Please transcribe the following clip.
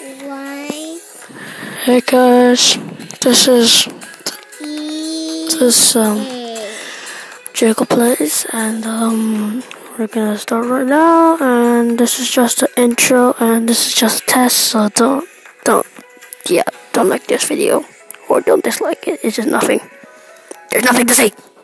Why? Because this Jacob plays, and we're gonna start right now. And this is just the intro, and this is just a test. So don't like this video or don't dislike it. It's just nothing. There's nothing to say.